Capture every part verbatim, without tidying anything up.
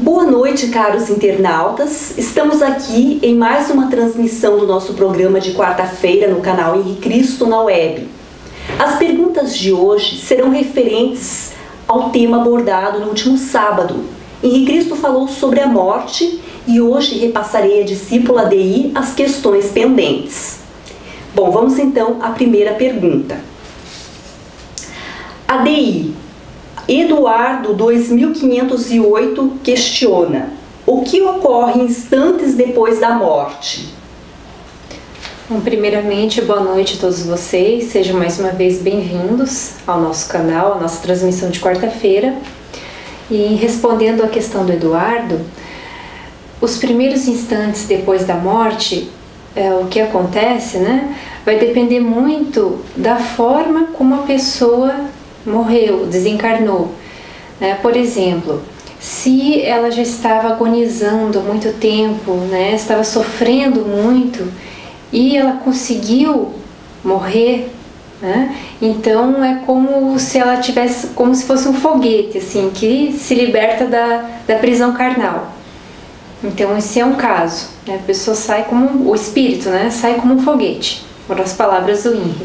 Boa noite, caros internautas. Estamos aqui em mais uma transmissão do nosso programa de quarta-feira no canal Henri Cristo na web. As perguntas de hoje serão referentes ao tema abordado no último sábado. Henri Cristo falou sobre a morte e hoje repassarei à discípula D I as questões pendentes. Bom, vamos então à primeira pergunta. A D I Eduardo dois mil quinhentos e oito questiona: o que ocorre instantes depois da morte? Bom, primeiramente, boa noite a todos vocês, sejam mais uma vez bem-vindos ao nosso canal, à nossa transmissão de quarta-feira. E respondendo à questão do Eduardo, os primeiros instantes depois da morte, é, o que acontece, né, vai depender muito da forma como a pessoa morreu, desencarnou. Né? Por exemplo, se ela já estava agonizando há muito tempo, né, estava sofrendo muito e ela conseguiu morrer, né? Então é como se ela tivesse, como se fosse um foguete, assim, que se liberta da, da prisão carnal. Então esse é um caso, né? A pessoa sai como, o espírito, né, sai como um foguete, foram as palavras do Henri.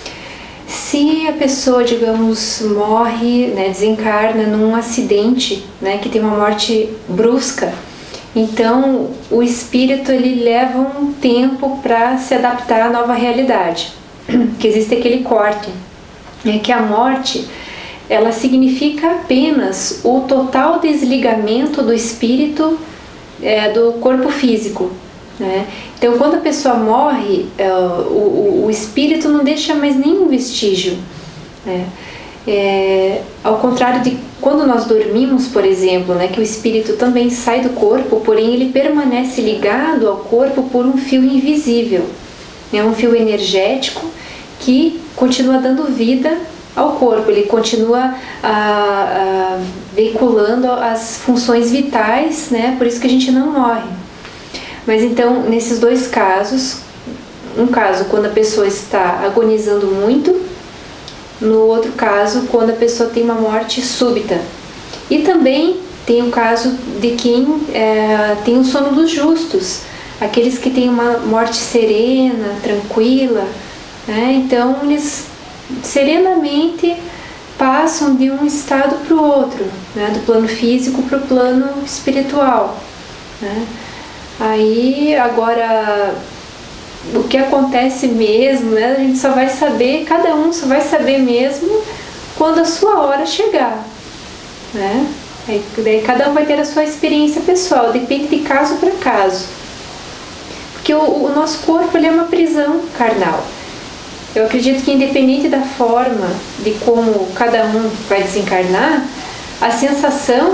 Se a pessoa, digamos, morre, né, desencarna num acidente, né, que tem uma morte brusca, então o espírito ele leva um tempo para se adaptar à nova realidade, que existe aquele corte, né, que a morte ela significa apenas o total desligamento do espírito é, do corpo físico. Né? Então, quando a pessoa morre, uh, o, o espírito não deixa mais nenhum vestígio. Né? É, ao contrário de quando nós dormimos, por exemplo, né, que o espírito também sai do corpo, porém ele permanece ligado ao corpo por um fio invisível, né, um fio energético que continua dando vida ao corpo, ele continua a, a, veiculando as funções vitais, né, por isso que a gente não morre. Mas então, nesses dois casos, um caso quando a pessoa está agonizando muito, no outro caso quando a pessoa tem uma morte súbita. E também tem o caso de quem é, tem o sono dos justos, aqueles que têm uma morte serena, tranquila, né? Então eles serenamente passam de um estado para o outro, né? Do plano físico para o plano espiritual, né? Aí, agora, o que acontece mesmo, né, a gente só vai saber, cada um só vai saber mesmo quando a sua hora chegar, né? Aí, daí cada um vai ter a sua experiência pessoal, depende de caso para caso. Porque o, o nosso corpo ele é uma prisão carnal. Eu acredito que independente da forma de como cada um vai desencarnar, a sensação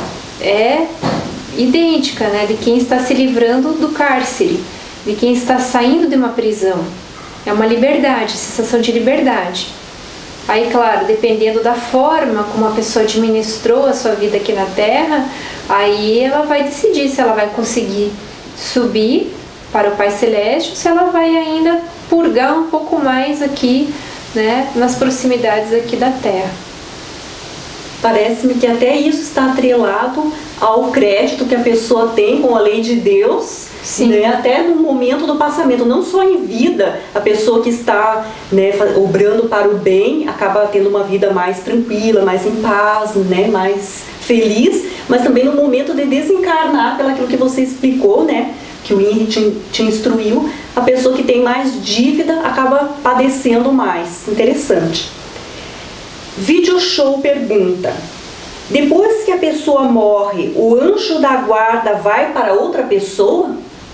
é idêntica, né, de quem está se livrando do cárcere, de quem está saindo de uma prisão. É uma liberdade, sensação de liberdade. Aí, claro, dependendo da forma como a pessoa administrou a sua vida aqui na Terra, aí ela vai decidir se ela vai conseguir subir para o Pai Celeste ou se ela vai ainda purgar um pouco mais aqui, né, nas proximidades aqui da Terra. Parece-me que até isso está atrelado ao crédito que a pessoa tem com a lei de Deus, né, até no momento do passamento, não só em vida, a pessoa que está, né, obrando para o bem acaba tendo uma vida mais tranquila, mais em paz, né, mais feliz, mas também no momento de desencarnar, pelo aquilo que você explicou, né, que o Henri te, te instruiu, a pessoa que tem mais dívida acaba padecendo mais. Interessante. Vídeo Show pergunta: depois que a pessoa morre, o anjo da guarda vai para outra pessoa?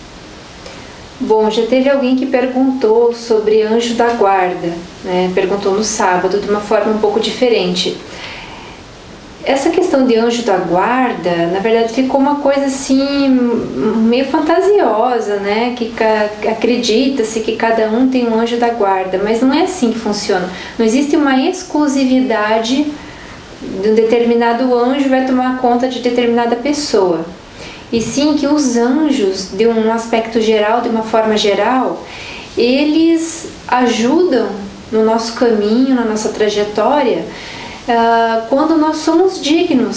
Bom, já teve alguém que perguntou sobre anjo da guarda, né? Perguntou no sábado de uma forma um pouco diferente. Essa questão de anjo da guarda, na verdade, ficou uma coisa assim meio fantasiosa, né? Que acredita-se que cada um tem um anjo da guarda, mas não é assim que funciona. Não existe uma exclusividade de um determinado anjo vai tomar conta de determinada pessoa. E sim que os anjos, de um aspecto geral, de uma forma geral, eles ajudam no nosso caminho, na nossa trajetória, Uh, quando nós somos dignos,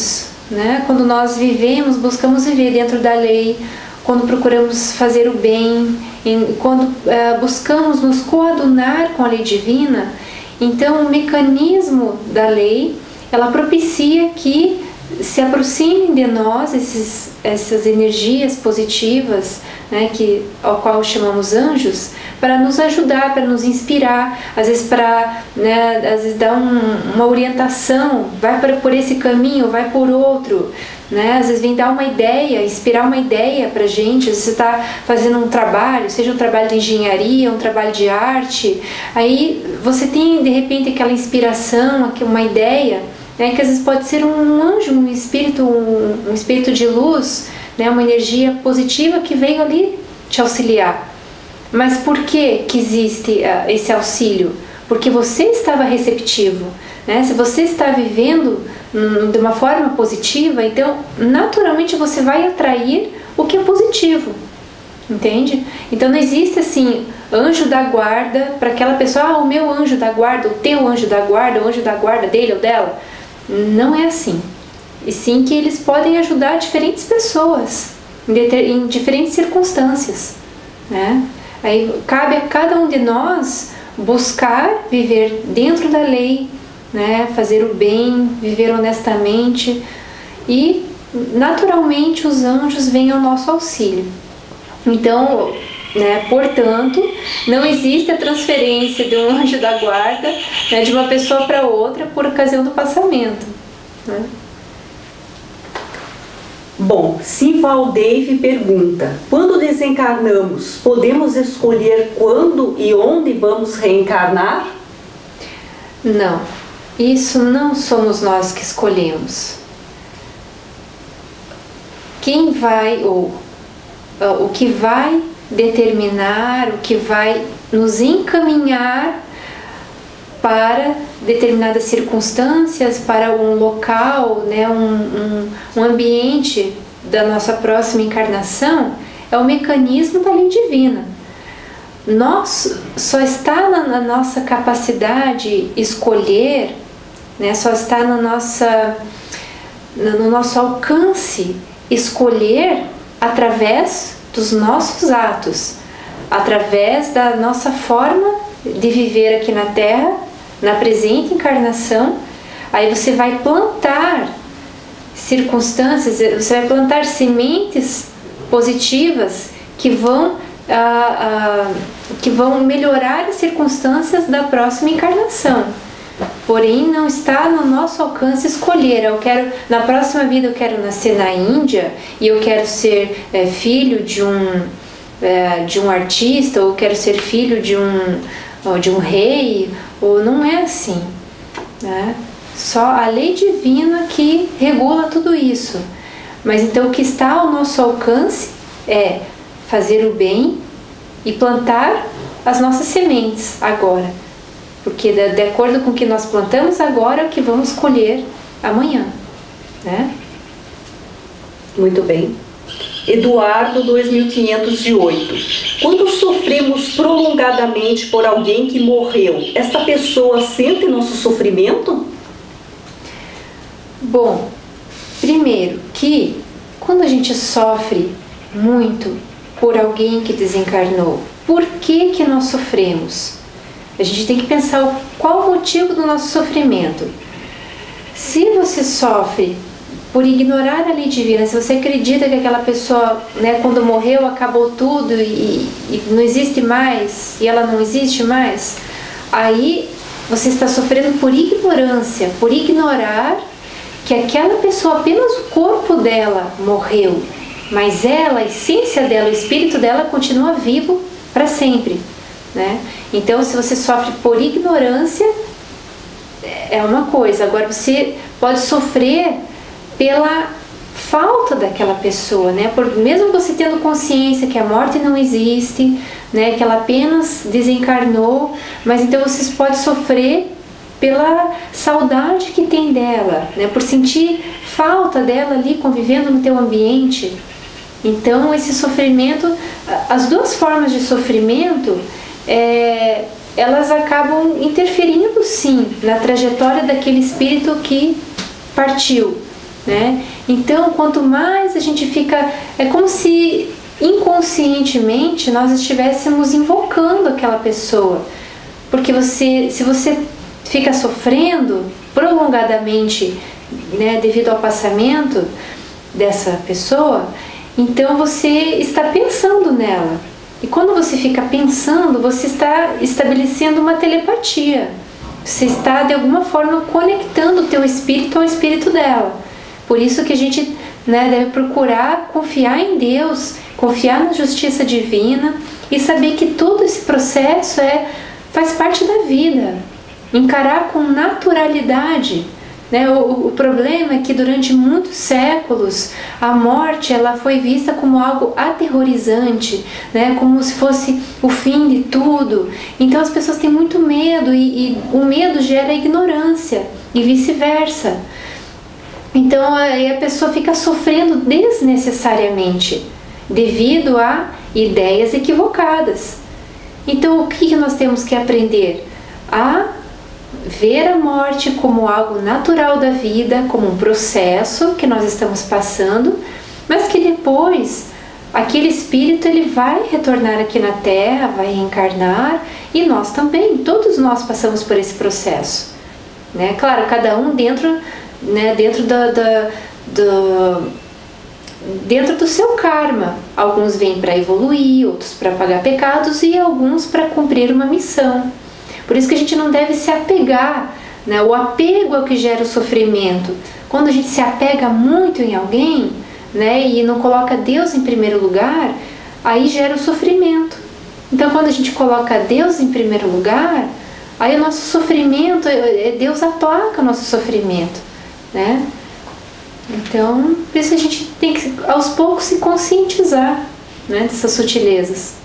né? Quando nós vivemos, buscamos viver dentro da lei, quando procuramos fazer o bem, quando uh, buscamos nos coadunar com a lei divina, então o mecanismo da lei, ela propicia que se aproximem de nós esses, essas energias positivas, né, que, ao qual chamamos anjos, para nos ajudar, para nos inspirar, às vezes para, né, às vezes dar um, uma orientação, vai para, por esse caminho, vai por outro, né, às vezes vem dar uma ideia, inspirar uma ideia para a gente. Às vezes você está fazendo um trabalho, seja um trabalho de engenharia, um trabalho de arte, aí você tem de repente aquela inspiração, uma ideia, né, que às vezes pode ser um anjo, um espírito, um, um espírito de luz, né, uma energia positiva que veio ali te auxiliar. Mas por que que existe uh, esse auxílio? Porque você estava receptivo, né? Se você está vivendo hum, de uma forma positiva, então naturalmente você vai atrair o que é positivo, entende? Então não existe assim anjo da guarda para aquela pessoa, ah, o meu anjo da guarda, o teu anjo da guarda, o anjo da guarda dele ou dela. Não é assim. E sim que eles podem ajudar diferentes pessoas em diferentes circunstâncias, né? Aí cabe a cada um de nós buscar viver dentro da lei, né? Fazer o bem, viver honestamente, e naturalmente os anjos vêm ao nosso auxílio. Então, né, portanto, não existe a transferência de um anjo da guarda, né, de uma pessoa para outra por ocasião do passamento, né? Bom, Sivaldeve pergunta: quando desencarnamos, podemos escolher quando e onde vamos reencarnar? Não, isso não somos nós que escolhemos. Quem vai, ou uh, o que vai determinar, o que vai nos encaminhar para determinadas circunstâncias, para um local, né, um, um, um ambiente da nossa próxima encarnação, é o mecanismo da lei divina. Nós, só está na, na nossa capacidade escolher, né, só está na nossa, no nosso alcance escolher através dos nossos atos, através da nossa forma de viver aqui na Terra, na presente encarnação. Aí você vai plantar circunstâncias, você vai plantar sementes positivas que vão, ah, ah, que vão melhorar as circunstâncias da próxima encarnação. Porém, não está no nosso alcance escolher. Eu quero, na próxima vida eu quero nascer na Índia e eu quero ser é, filho de um, é, de um artista, ou eu quero ser filho de um, de um rei, ou não é assim, né? Só a lei divina que regula tudo isso. Mas então o que está ao nosso alcance é fazer o bem e plantar as nossas sementes agora. Porque de, de acordo com o que nós plantamos agora, é o que vamos colher amanhã, né? Muito bem. Eduardo, dois mil quinhentos e oito. Quando sofremos prolongadamente por alguém que morreu, esta pessoa sente nosso sofrimento? Bom, primeiro que quando a gente sofre muito por alguém que desencarnou, por que que nós sofremos? A gente tem que pensar qual o motivo do nosso sofrimento. Se você sofre por ignorar a lei divina, se você acredita que aquela pessoa, né, quando morreu acabou tudo e, e não existe mais, e ela não existe mais, aí você está sofrendo por ignorância, por ignorar que aquela pessoa, apenas o corpo dela morreu, mas ela, a essência dela, o espírito dela continua vivo para sempre, né? Então, se você sofre por ignorância, é uma coisa. Agora, você pode sofrer pela falta daquela pessoa, né? Por, mesmo você tendo consciência que a morte não existe, né? Que ela apenas desencarnou, mas então você pode sofrer pela saudade que tem dela, né? Por sentir falta dela ali convivendo no teu ambiente. Então esse sofrimento, as duas formas de sofrimento, é, elas acabam interferindo sim na trajetória daquele espírito que partiu, né? Então, quanto mais a gente fica, é como se inconscientemente nós estivéssemos invocando aquela pessoa, porque você, se você fica sofrendo prolongadamente, né, devido ao passamento dessa pessoa, então você está pensando nela. E quando você fica pensando, você está estabelecendo uma telepatia. Você está de alguma forma conectando o teu espírito ao espírito dela. Por isso que a gente, né, deve procurar confiar em Deus, confiar na justiça divina e saber que todo esse processo é, faz parte da vida. Encarar com naturalidade. Né? O, o problema é que durante muitos séculos a morte ela foi vista como algo aterrorizante, né? Como se fosse o fim de tudo. Então as pessoas têm muito medo e, e o medo gera ignorância e vice-versa. Então aí a pessoa fica sofrendo desnecessariamente devido a ideias equivocadas. Então o que nós temos que aprender? A ver a morte como algo natural da vida, como um processo que nós estamos passando, mas que depois aquele espírito ele vai retornar aqui na Terra, vai reencarnar, e nós também, todos nós passamos por esse processo, né? Claro, cada um dentro, né, dentro da, da, do, dentro do seu karma. Alguns vêm para evoluir, outros para pagar pecados e alguns para cumprir uma missão. Por isso que a gente não deve se apegar, né? O apego é o que gera o sofrimento. Quando a gente se apega muito em alguém, né, e não coloca Deus em primeiro lugar, aí gera o sofrimento. Então quando a gente coloca Deus em primeiro lugar, aí o nosso sofrimento, Deus aplaca o nosso sofrimento, né? Então, por isso a gente tem que aos poucos se conscientizar, né, dessas sutilezas.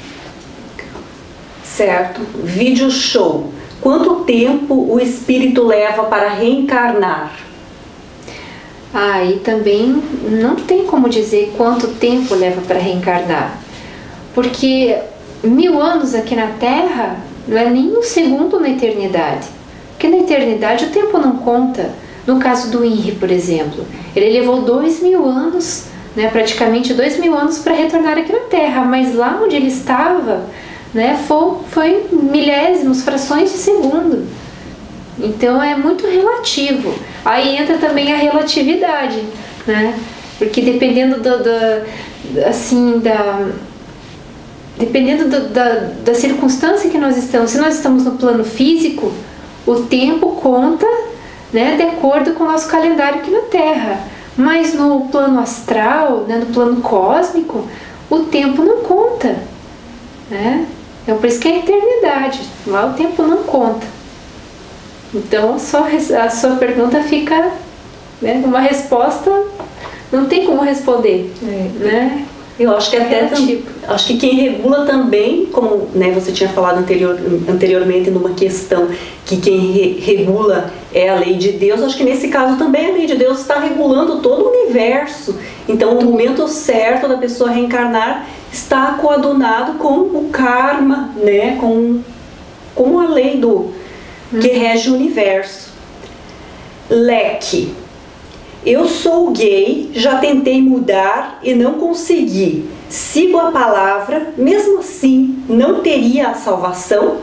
Certo. Vídeo show. Quanto tempo o espírito leva para reencarnar? Ah, e também não tem como dizer quanto tempo leva para reencarnar. Porque mil anos aqui na Terra não é nem um segundo na eternidade. Porque na eternidade o tempo não conta. No caso do Henry, por exemplo, ele levou dois mil anos, né, praticamente dois mil anos para retornar aqui na Terra. Mas lá onde ele estava, né, foi, foi milésimos, frações de segundo. Então é muito relativo. Aí entra também a relatividade, né? Porque dependendo do, do assim da dependendo do, da, da circunstância que nós estamos, se nós estamos no plano físico, o tempo conta, né, de acordo com o nosso calendário aqui na Terra. Mas no plano astral, né, no plano cósmico, o tempo não conta, né? Então, por isso que é a eternidade. Lá o tempo não conta. Então, a sua, a sua pergunta fica, né, uma resposta, não tem como responder, é, né? Eu acho que até tam, acho que quem regula também, como, né, você tinha falado anterior, anteriormente numa questão que quem re, regula é a lei de Deus, acho que nesse caso também a lei de Deus está regulando todo o universo. Então o momento certo da pessoa reencarnar está coadunado com o karma, né, com, com a lei do, que rege o universo. Leque. Eu sou gay, já tentei mudar e não consegui. Sigo a palavra, mesmo assim, não teria a salvação?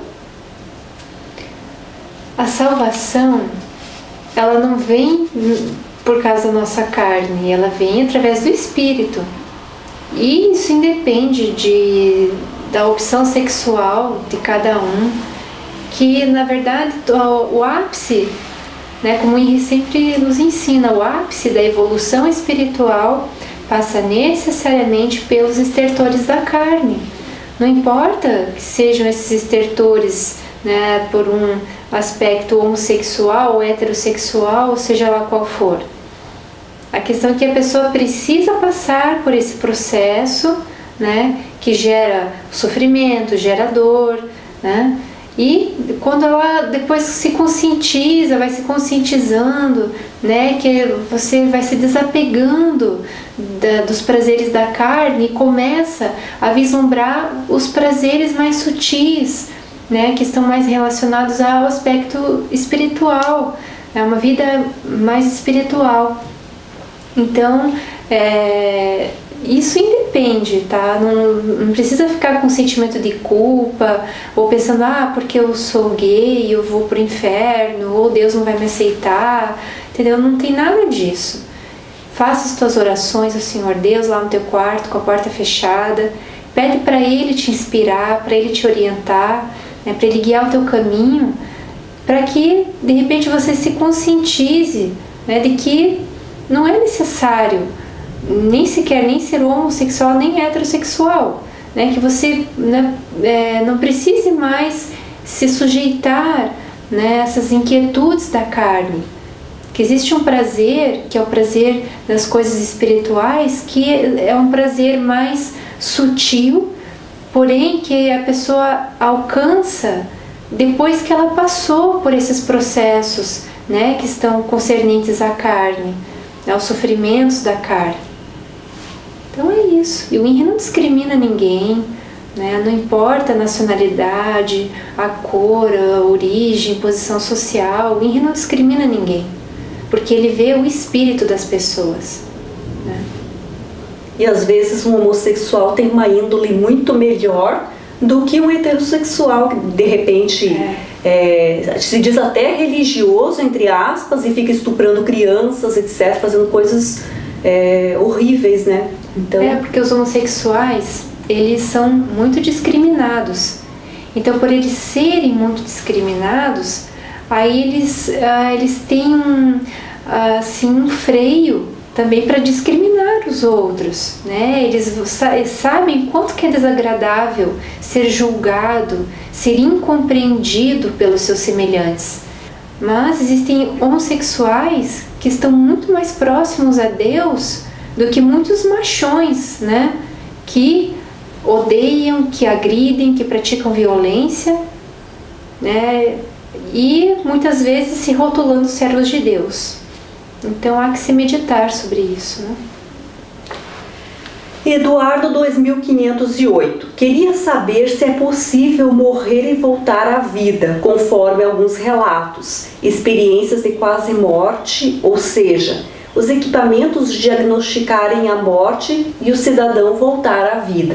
A salvação, ela não vem por causa da nossa carne, ela vem através do Espírito. E isso independe de, da opção sexual de cada um, que na verdade o, o ápice, né, como o Henry sempre nos ensina, o ápice da evolução espiritual passa necessariamente pelos estertores da carne. Não importa que sejam esses estertores, né, por um aspecto homossexual ou heterossexual, seja lá qual for. A questão é que a pessoa precisa passar por esse processo, né, que gera sofrimento, gera dor, né? E quando ela depois se conscientiza, vai se conscientizando, né, que você vai se desapegando da, dos prazeres da carne e começa a vislumbrar os prazeres mais sutis, né, que estão mais relacionados ao aspecto espiritual, é uma vida mais espiritual. Então, é, isso independe, tá? Não, não precisa ficar com sentimento de culpa, ou pensando, ah, porque eu sou gay, eu vou pro inferno, ou Deus não vai me aceitar, entendeu? Não tem nada disso. Faça as tuas orações ao Senhor Deus lá no teu quarto, com a porta fechada. Pede para Ele te inspirar, para Ele te orientar, né, para Ele guiar o teu caminho, para que, de repente, você se conscientize, né, de que não é necessário nem sequer nem ser homossexual nem heterossexual, né, que você, né, é, não precise mais se sujeitar, né, a essas inquietudes da carne. Que existe um prazer, que é o prazer das coisas espirituais, que é um prazer mais sutil, porém que a pessoa alcança depois que ela passou por esses processos, né, que estão concernentes à carne, aos sofrimentos da carne. Então é isso. E o I N R I não discrimina ninguém, né, não importa a nacionalidade, a cor, a origem, posição social, o I N R I não discrimina ninguém, porque ele vê o espírito das pessoas, né? E às vezes um homossexual tem uma índole muito melhor do que um heterossexual, que de repente é. É, se diz até religioso, entre aspas, e fica estuprando crianças, etcétera, fazendo coisas é, horríveis, né? Então... É, porque os homossexuais, eles são muito discriminados. Então, por eles serem muito discriminados, aí eles, uh, eles têm um, uh, assim, um freio também para discriminar os outros, né? Eles sabem quanto que é desagradável ser julgado, ser incompreendido pelos seus semelhantes. Mas existem homossexuais que estão muito mais próximos a Deus do que muitos machões, né? Que odeiam, que agridem, que praticam violência, né? E muitas vezes se rotulando servos de Deus. Então há que se meditar sobre isso, né? Eduardo dois mil quinhentos e oito. Queria saber se é possível morrer e voltar à vida, conforme alguns relatos, experiências de quase morte, ou seja, os equipamentos diagnosticarem a morte e o cidadão voltar à vida.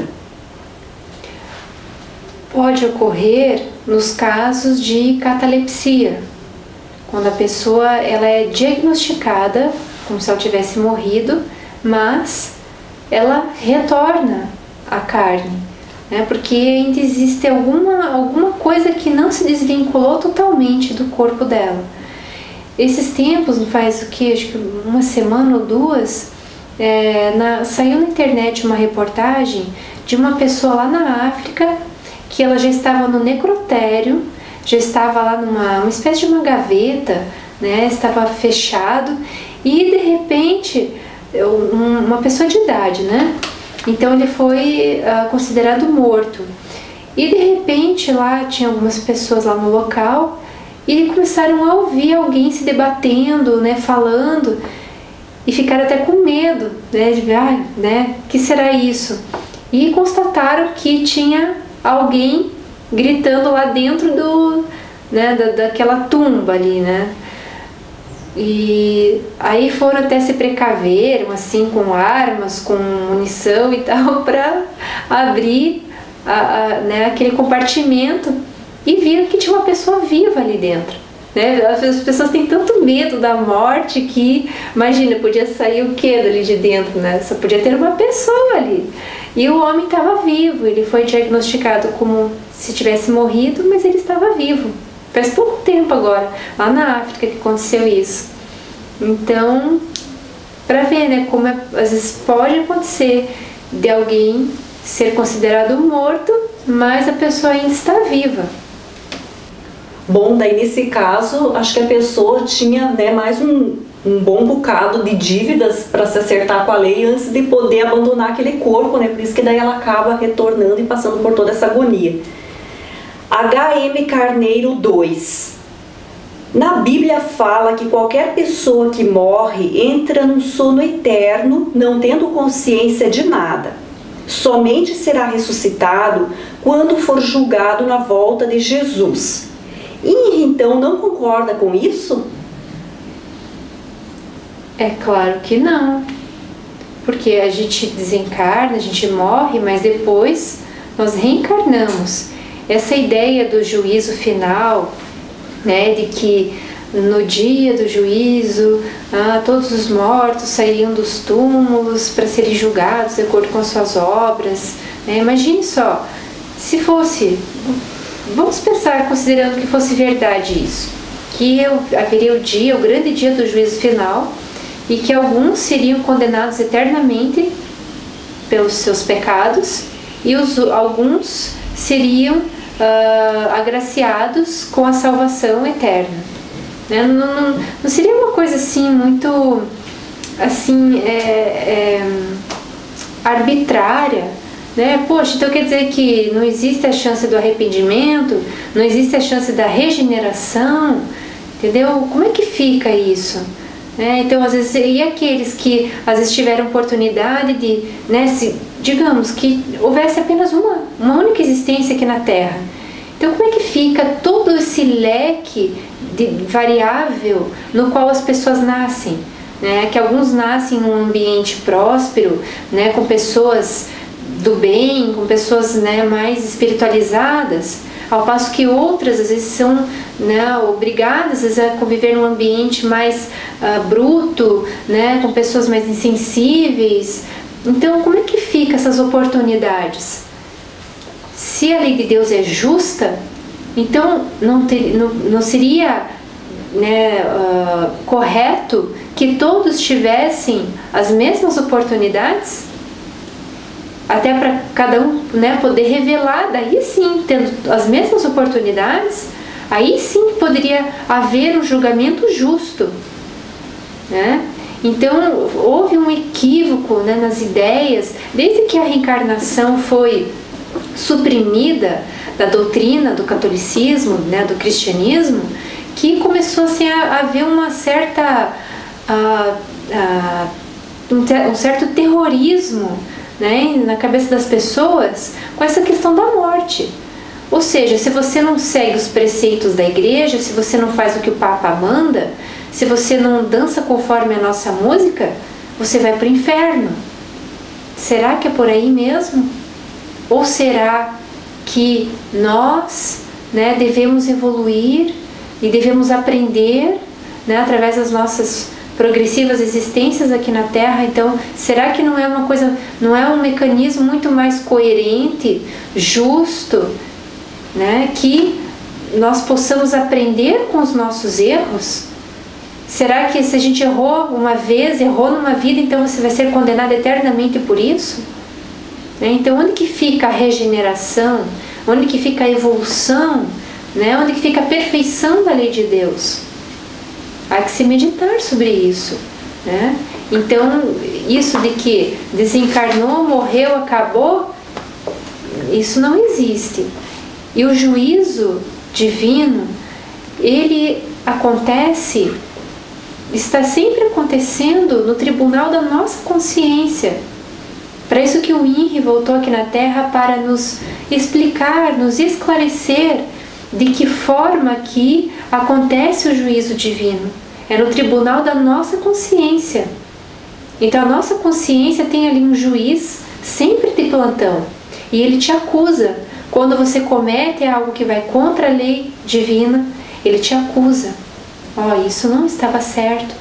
Pode ocorrer nos casos de catalepsia, quando a pessoa ela é diagnosticada como se ela tivesse morrido, mas ela retorna à carne, né? Porque ainda existe alguma, alguma coisa que não se desvinculou totalmente do corpo dela. Esses tempos, faz o que, acho que uma semana ou duas, é, na, saiu na internet uma reportagem de uma pessoa lá na África que ela já estava no necrotério, já estava lá numa uma espécie de uma gaveta, né, estava fechado, e de repente um, uma pessoa de idade, né, então ele foi uh, considerado morto, e de repente lá tinha algumas pessoas lá no local e começaram a ouvir alguém se debatendo, né, falando, e ficaram até com medo, né, de ver, ah, né, que será isso? E constataram que tinha alguém gritando lá dentro do, né, da, daquela tumba ali, né? E aí foram até se precaveram, assim, com armas, com munição e tal, para abrir a, a, né, aquele compartimento, e viram que tinha uma pessoa viva ali dentro, né? As pessoas têm tanto medo da morte que, imagina, podia sair o que dali de dentro, né? Só podia ter uma pessoa ali. E o homem estava vivo, ele foi diagnosticado como se tivesse morrido, mas ele estava vivo. Faz pouco tempo agora, lá na África, que aconteceu isso. Então, para ver, né, como é, às vezes pode acontecer de alguém ser considerado morto, mas a pessoa ainda está viva. Bom, daí nesse caso, acho que a pessoa tinha, né, mais um, um bom bocado de dívidas para se acertar com a lei antes de poder abandonar aquele corpo, né? Por isso que daí ela acaba retornando e passando por toda essa agonia. H M Carneiro dois. Na Bíblia fala que qualquer pessoa que morre entra num sono eterno, não tendo consciência de nada. Somente será ressuscitado quando for julgado na volta de Jesus. E então não concorda com isso? É claro que não. Porque a gente desencarna, a gente morre, mas depois nós reencarnamos. Essa ideia do juízo final, né, de que no dia do juízo, ah, todos os mortos sairiam dos túmulos para serem julgados de acordo com as suas obras. Né? Imagine só, se fosse, vamos pensar considerando que fosse verdade isso, que eu, haveria o dia, o grande dia do juízo final, e que alguns seriam condenados eternamente pelos seus pecados e os, alguns seriam uh, agraciados com a salvação eterna. Né? Não, não, não seria uma coisa assim muito assim, é, é, arbitrária, né? Poxa, então quer dizer que não existe a chance do arrependimento, não existe a chance da regeneração, entendeu? Como é que fica isso? Né? Então, às vezes, e aqueles que às vezes tiveram oportunidade de, né, se, digamos que houvesse apenas uma, uma única existência aqui na Terra. Então, como é que fica todo esse leque de variável no qual as pessoas nascem? Né? Que alguns nascem num ambiente próspero, né, com pessoas do bem, com pessoas, né, mais espiritualizadas, ao passo que outras às vezes são, né, obrigadas às vezes, a conviver num ambiente mais uh, bruto, né, com pessoas mais insensíveis. Então, como é que fica essas oportunidades? Se a lei de Deus é justa, então não, ter, não, não seria, né, uh, correto que todos tivessem as mesmas oportunidades? Até para cada um, né, poder revelar, daí sim, tendo as mesmas oportunidades, aí sim poderia haver um julgamento justo. Né? Então, houve um equívoco, né, nas ideias, desde que a reencarnação foi suprimida da doutrina do catolicismo, né, do cristianismo, que começou assim, a haver uma certa, a, a, um, ter, um certo terrorismo, né, na cabeça das pessoas com essa questão da morte. Ou seja, se você não segue os preceitos da igreja, se você não faz o que o Papa manda, se você não dança conforme a nossa música, você vai para o inferno. Será que é por aí mesmo? Ou será que nós, né, devemos evoluir e devemos aprender, né, através das nossas progressivas existências aqui na Terra? Então, será que não é uma coisa, não é um mecanismo muito mais coerente, justo, né, que nós possamos aprender com os nossos erros? Será que se a gente errou uma vez, errou numa vida, então você vai ser condenado eternamente por isso? Então, onde que fica a regeneração? Onde que fica a evolução? Né? Onde que fica a perfeição da lei de Deus? Há que se meditar sobre isso, né? Então, isso de que desencarnou, morreu, acabou, isso não existe. E o juízo divino, ele acontece, está sempre acontecendo no tribunal da nossa consciência. Para isso que o I N R I voltou aqui na Terra, para nos explicar, nos esclarecer de que forma que acontece o juízo divino. É no tribunal da nossa consciência. Então a nossa consciência tem ali um juiz sempre de plantão, e ele te acusa. Quando você comete algo que vai contra a lei divina, ele te acusa. Ó, oh, isso não estava certo.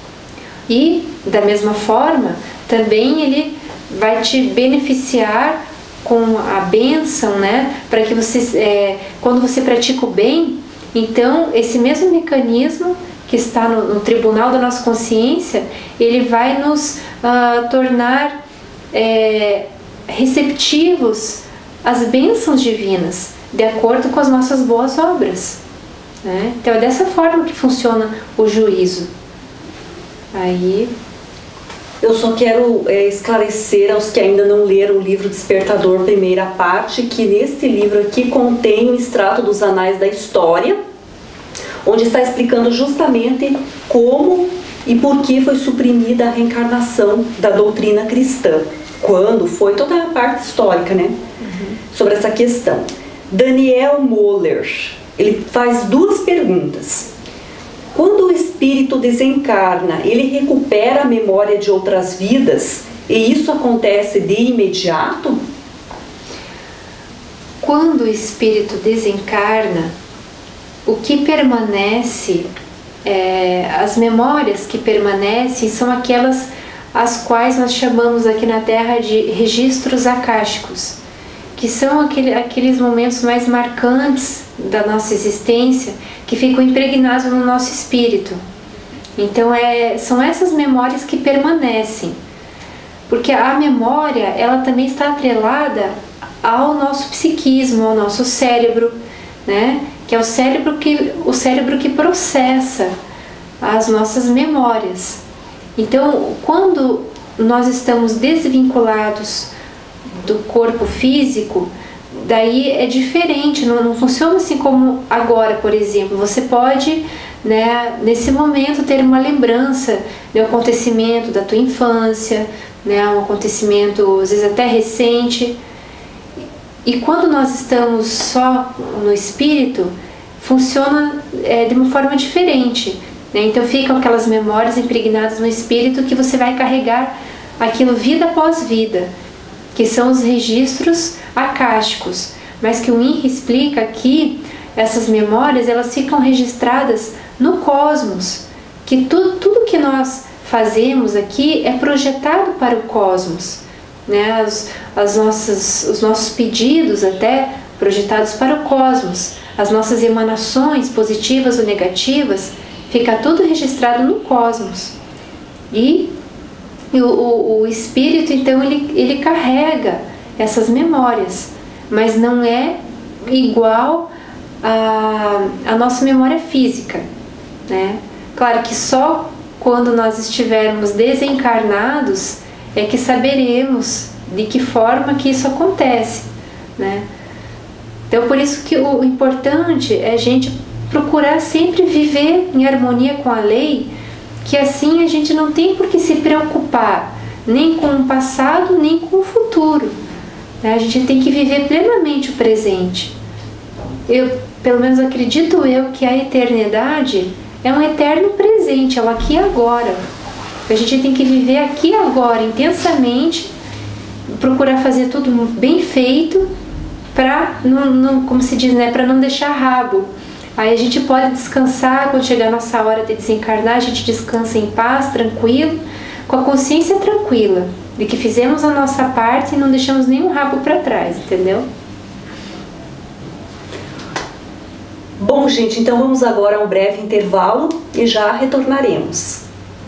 E da mesma forma, também ele vai te beneficiar com a bênção, né? Para que você, é, quando você pratica o bem, então esse mesmo mecanismo que está no, no tribunal da nossa consciência, ele vai nos uh, tornar é, receptivos às bênçãos divinas, de acordo com as nossas boas obras. Né? Então é dessa forma que funciona o juízo. Aí... Eu só quero é, esclarecer aos que ainda não leram o livro Despertador, primeira parte, que neste livro aqui contém um extrato dos Anais da História, onde está explicando justamente como e por que foi suprimida a reencarnação da doutrina cristã. Quando foi toda a parte histórica, né? Uhum. Sobre essa questão. Daniel Moller, ele faz duas perguntas. Quando o espírito desencarna, ele recupera a memória de outras vidas E isso acontece de imediato? Quando o espírito desencarna, o que permanece, é, as memórias que permanecem são aquelas as quais nós chamamos aqui na Terra de registros akáshicos, que são aquele, aqueles momentos mais marcantes da nossa existência, que ficam impregnados no nosso espírito. Então é, são essas memórias que permanecem, porque a memória ela também está atrelada ao nosso psiquismo, ao nosso cérebro, né? Que é o cérebro que, o cérebro que processa as nossas memórias. Então, quando nós estamos desvinculados do corpo físico, daí é diferente, não, não funciona assim como agora, por exemplo. Você pode, né, nesse momento ter uma lembrança de um acontecimento da tua infância, né, um acontecimento às vezes até recente. E quando nós estamos só no espírito, funciona é, de uma forma diferente, né? Então ficam aquelas memórias impregnadas no espírito que você vai carregar aquilo vida após vida, que são os registros akáshicos, mas que o I N R I explica que essas memórias elas ficam registradas no cosmos, que tudo, tudo que nós fazemos aqui é projetado para o cosmos, né? As, as nossas, os nossos pedidos até projetados para o cosmos, as nossas emanações positivas ou negativas, fica tudo registrado no cosmos. E o, o, o espírito então ele, ele carrega essas memórias, mas não é igual a, a nossa memória física, né? Claro que só quando nós estivermos desencarnados é que saberemos de que forma que isso acontece, né? Então por isso que o importante é a gente procurar sempre viver em harmonia com a lei, que assim a gente não tem por que se preocupar nem com o passado nem com o futuro, né? A gente tem que viver plenamente o presente. Eu, pelo menos acredito eu, que a eternidade é um eterno presente, é o aqui e agora. A gente tem que viver aqui e agora intensamente, procurar fazer tudo bem feito, para não, não, como se diz, né, para não deixar rabo. Aí a gente pode descansar quando chegar a nossa hora de desencarnar, a gente descansa em paz, tranquilo, com a consciência tranquila de que fizemos a nossa parte e não deixamos nenhum rabo para trás, entendeu? Bom, gente, então vamos agora a um breve intervalo e já retornaremos.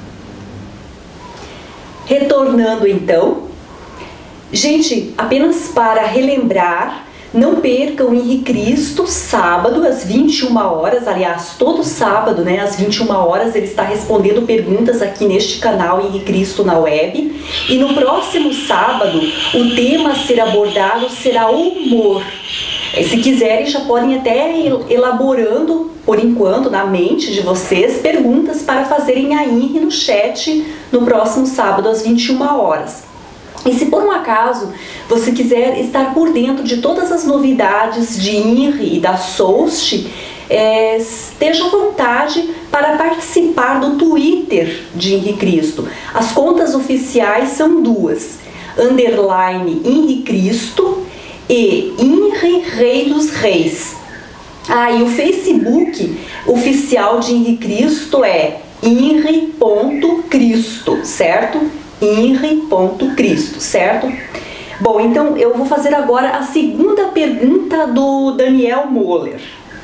Retornando então, gente, apenas para relembrar, não percam o Henri Cristo, sábado às vinte e uma horas, aliás, todo sábado, né, às vinte e uma horas, ele está respondendo perguntas aqui neste canal Henri Cristo na web. E no próximo sábado, o tema a ser abordado será o humor. Se quiserem, já podem até ir elaborando, por enquanto, na mente de vocês, perguntas para fazerem a I N R I no chat no próximo sábado, às vinte e uma horas. E se por um acaso você quiser estar por dentro de todas as novidades de I N R I e da SOUST, é, esteja à vontade para participar do Twitter de Henri Cristo. As contas oficiais são duas, underline Henri Cristo e I N R I Rei dos Reis. Ah, e o Facebook oficial de Henri Cristo é inri ponto cristo, certo? inri ponto cristo, certo? Bom, então eu vou fazer agora a segunda pergunta do Daniel Moller.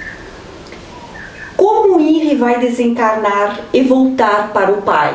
Como o I N R I vai desencarnar e voltar para o Pai?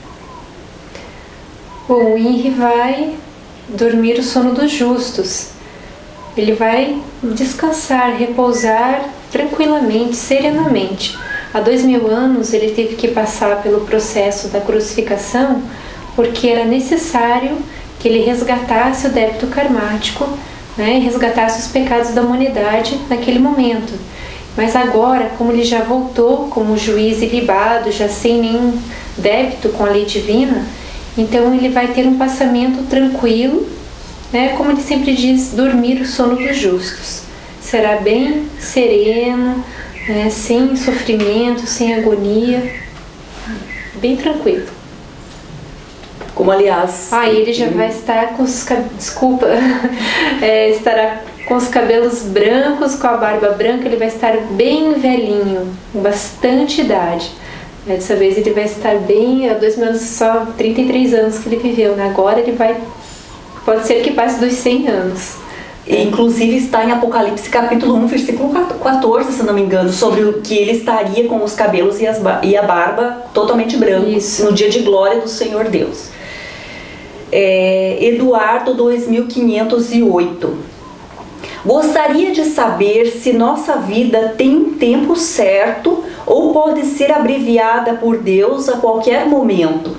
Bom, o I N R I vai dormir o sono dos justos. Ele vai descansar, repousar tranquilamente, serenamente. Há dois mil anos ele teve que passar pelo processo da crucificação, porque era necessário que ele resgatasse o débito karmático, né, e resgatasse os pecados da humanidade naquele momento. Mas agora, como ele já voltou como juiz ilibado, já sem nenhum débito com a lei divina, então ele vai ter um passamento tranquilo, né, como ele sempre diz, dormir o sono dos justos. Será bem sereno, né, sem sofrimento, sem agonia, bem tranquilo. Como aliás... Ah, ele já vai estar com os cabelos... Desculpa. É, estará com os cabelos brancos, com a barba branca, ele vai estar bem velhinho, com bastante idade. Dessa vez ele vai estar bem, há dois mil anos, só trinta e três anos que ele viveu, né? Agora ele vai, pode ser que passe dos cem anos. E, inclusive está em Apocalipse capítulo um, versículo quatorze, se não me engano, sobre o que ele estaria com os cabelos e, as, e a barba totalmente brancos. Isso. No dia de glória do Senhor Deus. É, Eduardo dois mil quinhentos e oito. Gostaria de saber se nossa vida tem um tempo certo ou pode ser abreviada por Deus a qualquer momento?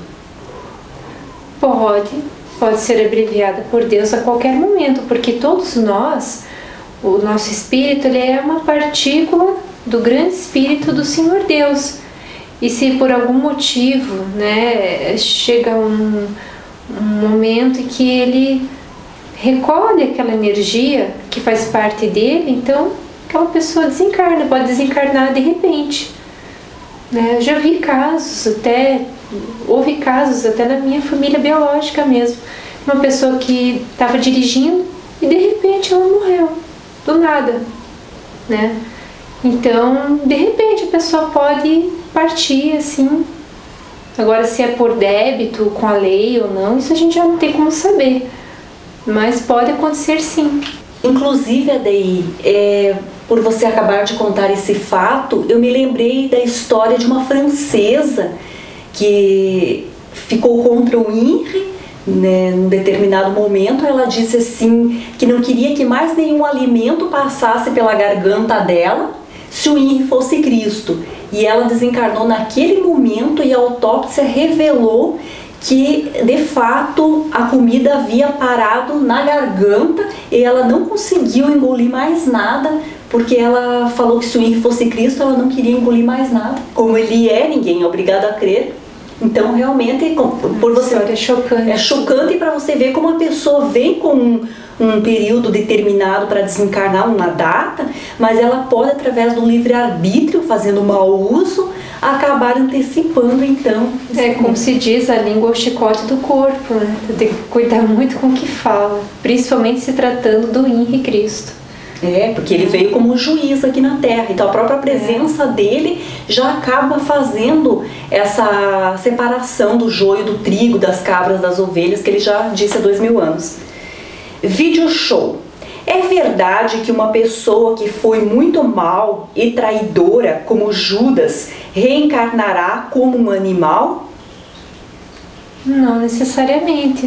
Pode, pode ser abreviada por Deus a qualquer momento, porque todos nós, o nosso espírito, ele é uma partícula do grande espírito do Senhor Deus. E se por algum motivo, né, chega um, um momento em que ele recolhe aquela energia que faz parte dele, então aquela pessoa desencarna, pode desencarnar de repente. Né? Eu já vi casos, até houve casos até na minha família biológica mesmo, uma pessoa que estava dirigindo e de repente ela morreu, do nada. Né? Então, de repente a pessoa pode partir assim. Agora, se é por débito, com a lei ou não, isso a gente já não tem como saber. Mas pode acontecer sim. Inclusive, Adair, é, por você acabar de contar esse fato, eu me lembrei da história de uma francesa que ficou contra o I N R I, né, num determinado momento. Ela disse assim, que não queria que mais nenhum alimento passasse pela garganta dela se o I N R I fosse Cristo. E ela desencarnou naquele momento e a autópsia revelou que de fato a comida havia parado na garganta e ela não conseguiu engolir mais nada, porque ela falou que se o I N R I fosse Cristo, ela não queria engolir mais nada. Como ele é, ninguém é obrigado a crer. Então realmente, por você, é chocante. É chocante para você ver como a pessoa vem com um, um período determinado para desencarnar, uma data, mas ela pode, através do livre-arbítrio, fazendo mau uso, acabar antecipando, então. É como se diz, a língua é o chicote do corpo, né? Tem que cuidar muito com o que fala, principalmente se tratando do I N R I Cristo. É, porque ele veio como juiz aqui na Terra, então a própria presença é. dele já acaba fazendo essa separação do joio do trigo, das cabras, das ovelhas, que ele já disse há dois mil anos. Vídeo show. É verdade que uma pessoa que foi muito mal e traidora, como Judas, reencarnará como um animal? Não necessariamente.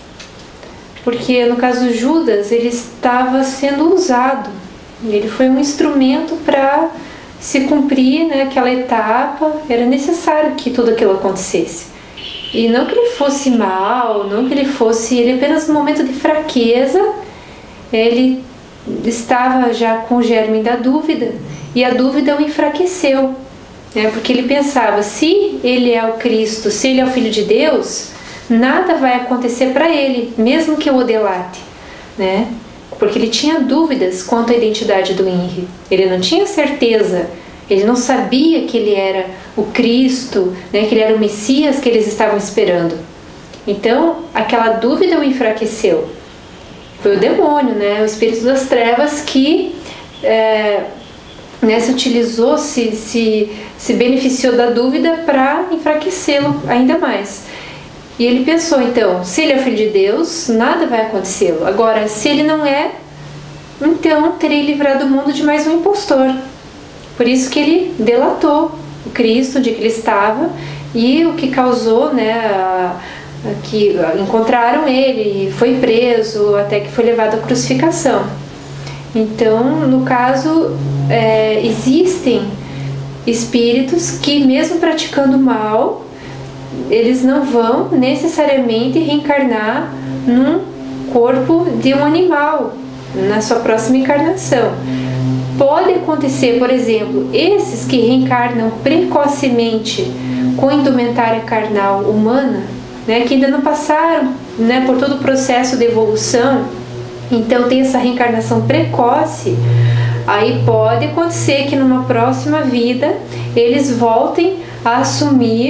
Porque no caso Judas, ele estava sendo usado. Ele foi um instrumento para se cumprir, né, aquela etapa. Era necessário que tudo aquilo acontecesse. E não que ele fosse mal, não que ele fosse... Ele apenas no momento de fraqueza, ele estava já com o germe da dúvida. E a dúvida o enfraqueceu. Né, porque ele pensava, se ele é o Cristo, se ele é o Filho de Deus, nada vai acontecer para ele, mesmo que eu o delate, né? Porque ele tinha dúvidas quanto à identidade do I N R I. Ele não tinha certeza, ele não sabia que ele era o Cristo, né? Que ele era o Messias que eles estavam esperando. Então, aquela dúvida o enfraqueceu. Foi o demônio, né? O espírito das trevas que é, né, se utilizou, se, se, se beneficiou da dúvida para enfraquecê-lo ainda mais. E ele pensou, então, se ele é o Filho de Deus, nada vai acontecê-lo. Agora, se ele não é, então terei livrado o mundo de mais um impostor. Por isso que ele delatou o Cristo, onde ele estava, e o que causou, né, a, a, que encontraram ele, foi preso, até que foi levado à crucificação. Então, no caso, é, existem espíritos que, mesmo praticando mal, eles não vão necessariamente reencarnar num corpo de um animal na sua próxima encarnação. Pode acontecer, por exemplo, esses que reencarnam precocemente com indumentária carnal humana, né, que ainda não passaram, né, por todo o processo de evolução, então tem essa reencarnação precoce. Aí pode acontecer que numa próxima vida eles voltem a assumir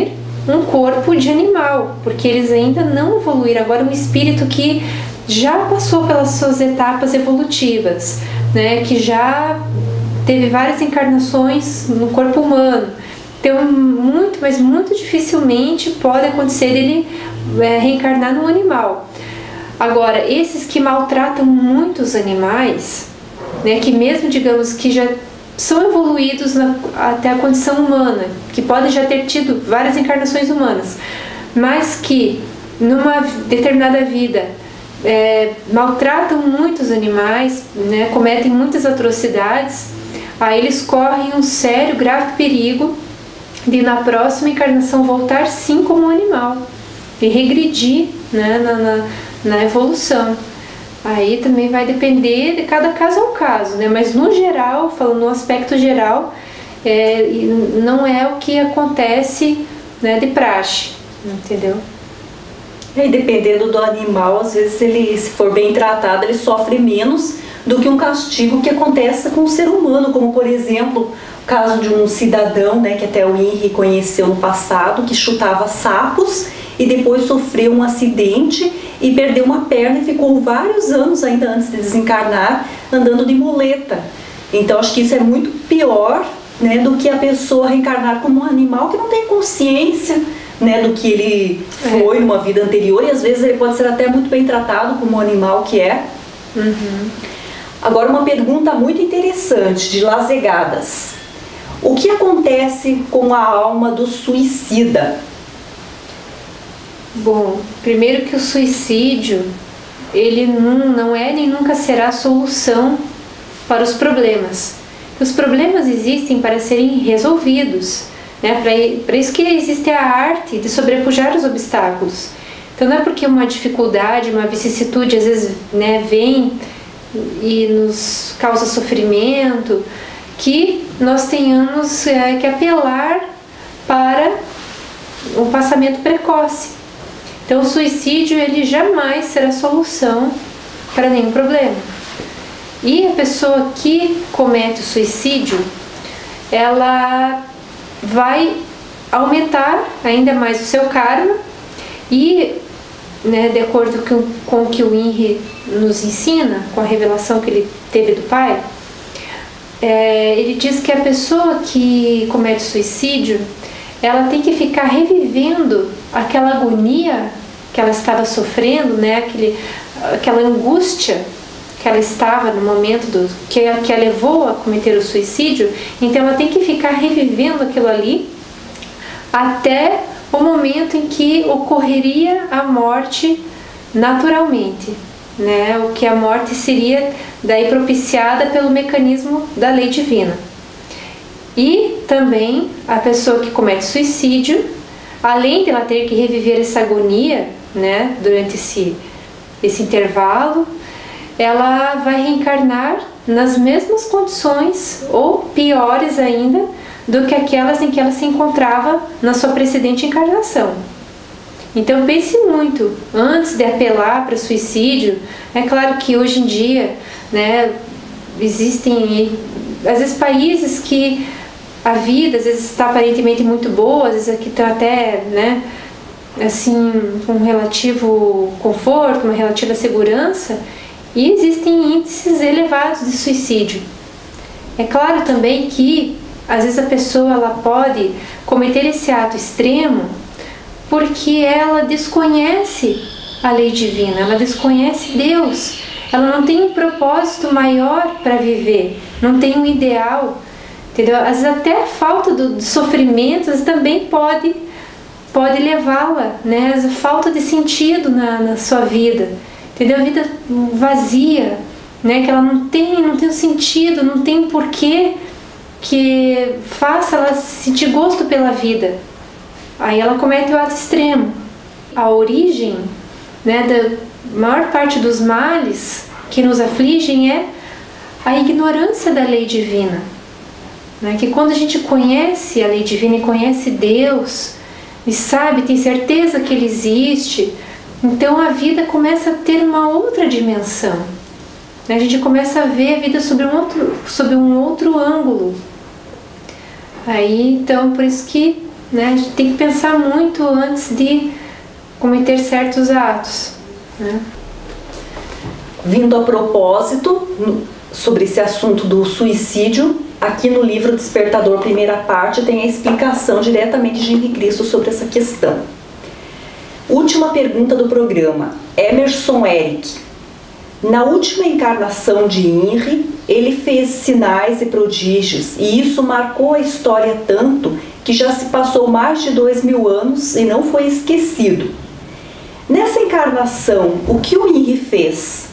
um corpo de animal, porque eles ainda não evoluíram. Agora um espírito que já passou pelas suas etapas evolutivas, né, que já teve várias encarnações no corpo humano. Então, muito, mas muito dificilmente pode acontecer ele é, reencarnar num animal. Agora, esses que maltratam muitos animais, né, que mesmo, digamos, que já são evoluídos na, até a condição humana, que podem já ter tido várias encarnações humanas, mas que numa determinada vida é, maltratam muitos animais, né, cometem muitas atrocidades, aí eles correm um sério, grave perigo de na próxima encarnação voltar sim como um animal e regredir, né, na, na, na evolução. Aí também vai depender de cada caso ao caso, né? Mas no geral, falando no aspecto geral, é, não é o que acontece, né, de praxe, entendeu? E dependendo do animal, às vezes ele, se for bem tratado, ele sofre menos do que um castigo que acontece com o ser humano, como por exemplo o caso de um cidadão, né, que até o Henri conheceu no passado, que chutava sapos e depois sofreu um acidente e perdeu uma perna e ficou vários anos ainda antes de desencarnar andando de muleta. Então acho que isso é muito pior, né, do que a pessoa reencarnar como um animal que não tem consciência, né, do que ele foi numa vida anterior, e às vezes ele pode ser até muito bem tratado como um animal que é. Uhum. Agora uma pergunta muito interessante de Lazegadas: o que acontece com a alma do suicida? Bom, primeiro que o suicídio, ele não, não é nem nunca será a solução para os problemas. Os problemas existem para serem resolvidos, né? Para isso que existe a arte de sobrepujar os obstáculos. Então não é porque uma dificuldade, uma vicissitude às vezes, né, vem e nos causa sofrimento, que nós tenhamos é, que apelar para um passamento precoce. Então o suicídio, ele jamais será solução para nenhum problema. E a pessoa que comete o suicídio, ela vai aumentar ainda mais o seu karma e, né, de acordo com, com o que o Henri nos ensina, com a revelação que ele teve do pai, é, ele diz que a pessoa que comete suicídio, ela tem que ficar revivendo aquela agonia que ela estava sofrendo, né, aquele, aquela angústia que ela estava no momento do, que, que a levou a cometer o suicídio. Então ela tem que ficar revivendo aquilo ali até o momento em que ocorreria a morte naturalmente, né? O que a morte seria daí propiciada pelo mecanismo da lei divina. E também a pessoa que comete suicídio, além de ela ter que reviver essa agonia, né, durante esse, esse intervalo, ela vai reencarnar nas mesmas condições ou piores ainda do que aquelas em que ela se encontrava na sua precedente encarnação. Então pense muito antes de apelar para suicídio. É claro que hoje em dia, né, existem às vezes países que a vida às vezes está aparentemente muito boa, às vezes aqui está até, né, assim, com um relativo conforto, uma relativa segurança, e existem índices elevados de suicídio. É claro também que às vezes a pessoa ela pode cometer esse ato extremo porque ela desconhece a lei divina, ela desconhece Deus, ela não tem um propósito maior para viver, não tem um ideal, entendeu? Às vezes até a falta do, de sofrimentos também pode, pode levá-la, né? A falta de sentido na, na sua vida, entendeu? A vida vazia, né? Que ela não tem, não tem um sentido, não tem um porquê que faça ela sentir gosto pela vida. Aí ela comete o ato extremo. A origem, né, da maior parte dos males que nos afligem é a ignorância da lei divina, né? Que quando a gente conhece a lei divina e conhece Deus e sabe, tem certeza que Ele existe, então a vida começa a ter uma outra dimensão, né? A gente começa a ver a vida sob um outro, sob um outro ângulo. Aí então por isso que né? A gente tem que pensar muito antes de cometer certos atos, né? Vindo a propósito, sobre esse assunto do suicídio, aqui no livro Despertador, primeira parte, tem a explicação diretamente de Henri Cristo sobre essa questão. Última pergunta do programa, Emerson Eric. Na última encarnação de Henri, ele fez sinais e prodígios, e isso marcou a história tanto que já se passou mais de dois mil anos e não foi esquecido. Nessa encarnação, o que o Henri fez?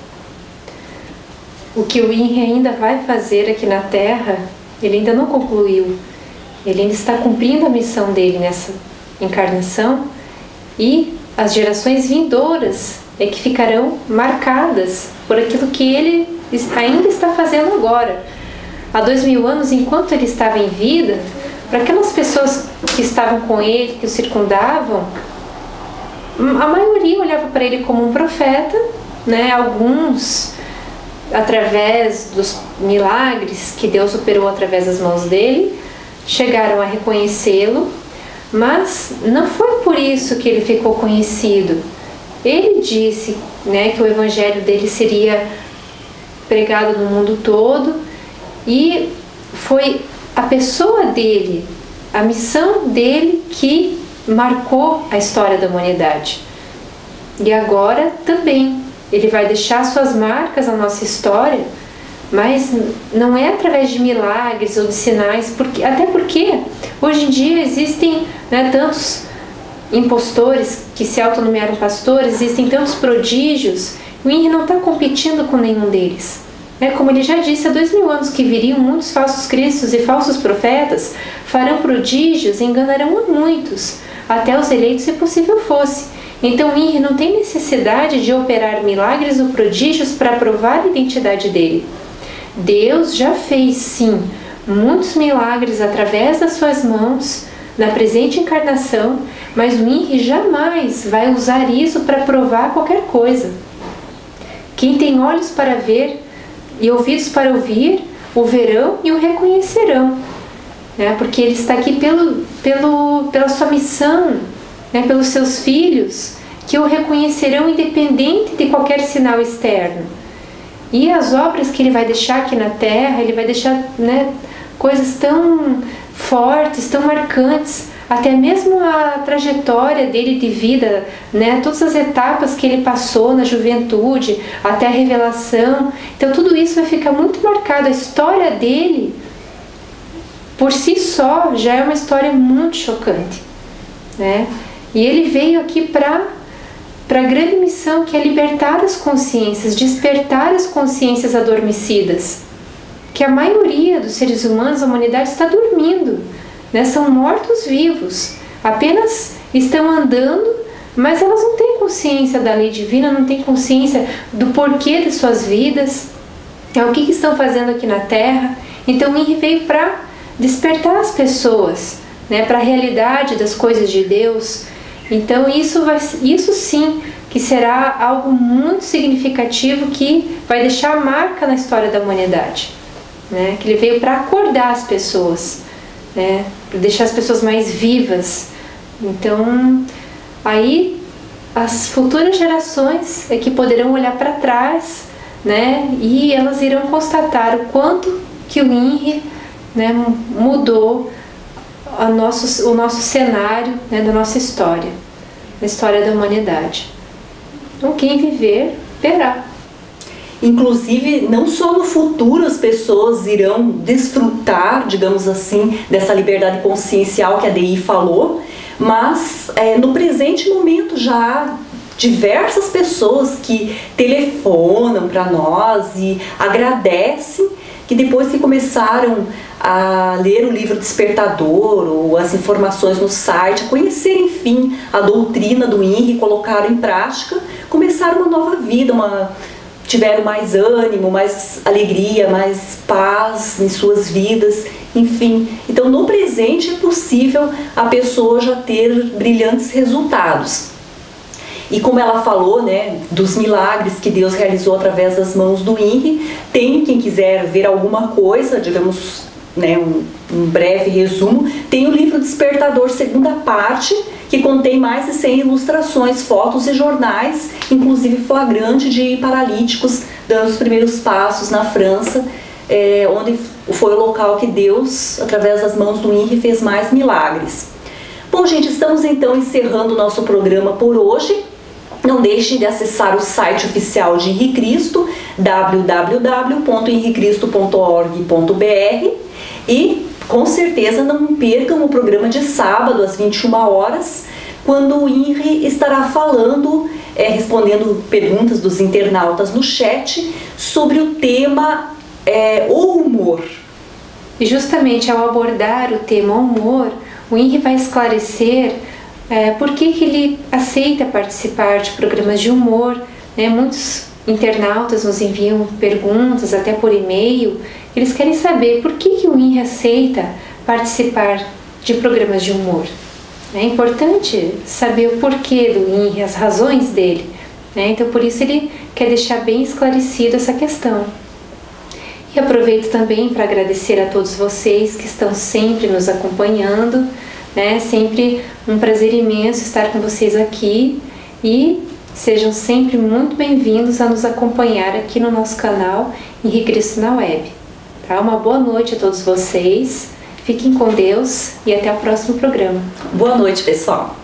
O que o Henri ainda vai fazer aqui na Terra, ele ainda não concluiu. Ele ainda está cumprindo a missão dele nessa encarnação, e as gerações vindouras é que ficarão marcadas por aquilo que ele ainda está fazendo agora. Há dois mil anos, enquanto ele estava em vida, para aquelas pessoas que estavam com ele, que o circundavam, a maioria olhava para ele como um profeta, né? Alguns, através dos milagres que Deus operou através das mãos dele, chegaram a reconhecê-lo, mas não foi por isso que ele ficou conhecido. Ele disse, né, que o evangelho dele seria pregado no mundo todo, e foi a pessoa dele, a missão dele que marcou a história da humanidade. E agora também ele vai deixar suas marcas na nossa história, mas não é através de milagres ou de sinais, porque, até porque hoje em dia existem, né, tantos impostores que se autonomearam pastores, existem tantos prodígios. O Henri não está competindo com nenhum deles. É, como ele já disse, há dois mil anos que viriam muitos falsos cristos e falsos profetas, farão prodígios e enganarão a muitos, até os eleitos, se possível fosse. Então o Henri não tem necessidade de operar milagres ou prodígios para provar a identidade dele. Deus já fez, sim, muitos milagres através das suas mãos, na presente encarnação, mas o Henri jamais vai usar isso para provar qualquer coisa. Quem tem olhos para ver e ouvidos para ouvir, o verão e o reconhecerão, né? Porque ele está aqui pelo, pelo, pela sua missão, né? Pelos seus filhos, que o reconhecerão independente de qualquer sinal externo. E as obras que ele vai deixar aqui na Terra, ele vai deixar, né, coisas tão fortes, tão marcantes, até mesmo a trajetória dele de vida, né, todas as etapas que ele passou na juventude, até a revelação. Então tudo isso vai ficar muito marcado. A história dele, por si só, já é uma história muito chocante, né? E ele veio aqui para para a grande missão, que é libertar as consciências, despertar as consciências adormecidas, que a maioria dos seres humanos, a humanidade, está dormindo, né? São mortos-vivos, apenas estão andando, mas elas não têm consciência da lei divina, não têm consciência do porquê de suas vidas, é o que, que estão fazendo aqui na Terra. Então o Henri veio para despertar as pessoas, né, para a realidade das coisas de Deus. Então isso, vai, isso sim que será algo muito significativo, que vai deixar marca na história da humanidade, né? Que ele veio para acordar as pessoas, né? Para deixar as pessoas mais vivas. Então aí as futuras gerações é que poderão olhar para trás, né? E elas irão constatar o quanto que o Henri, né, mudou a nosso, o nosso cenário, né, da nossa história, da história da humanidade. Então quem viver, verá. Inclusive, não só no futuro as pessoas irão desfrutar, digamos assim, dessa liberdade consciencial que a D I falou, mas é, no presente momento já há diversas pessoas que telefonam para nós e agradecem, que depois que começaram a ler o livro Despertador ou as informações no site, a conhecer, enfim, a doutrina do Henri, colocaram em prática, começaram uma nova vida, uma, tiveram mais ânimo, mais alegria, mais paz em suas vidas, enfim. Então, no presente é possível a pessoa já ter brilhantes resultados. E como ela falou, né, dos milagres que Deus realizou através das mãos do Henri, tem quem quiser ver alguma coisa, digamos, né, um, um breve resumo, tem o livro Despertador, segunda parte, que contém mais de cem ilustrações, fotos e jornais, inclusive flagrante de paralíticos dando os primeiros passos na França, é, onde foi o local que Deus, através das mãos do I N R I, fez mais milagres. Bom, gente, estamos então encerrando o nosso programa por hoje. Não deixem de acessar o site oficial de Henri Cristo, w w w ponto henri cristo ponto org ponto b r, e com certeza não percam o programa de sábado às vinte e uma horas, quando o I N R I estará falando, é, respondendo perguntas dos internautas no chat sobre o tema é, o humor. E justamente ao abordar o tema humor, o I N R I vai esclarecer é, por que, que ele aceita participar de programas de humor, né? Muitos internautas nos enviam perguntas, até por e-mail, eles querem saber por que, que o I N R I aceita participar de programas de humor. É importante saber o porquê do I N R I, as razões dele, né? Então por isso ele quer deixar bem esclarecido essa questão. E aproveito também para agradecer a todos vocês que estão sempre nos acompanhando, né? Sempre um prazer imenso estar com vocês aqui, e sejam sempre muito bem-vindos a nos acompanhar aqui no nosso canal Henri Cristo na Web. Tá? Uma boa noite a todos vocês, fiquem com Deus e até o próximo programa. Boa noite, pessoal!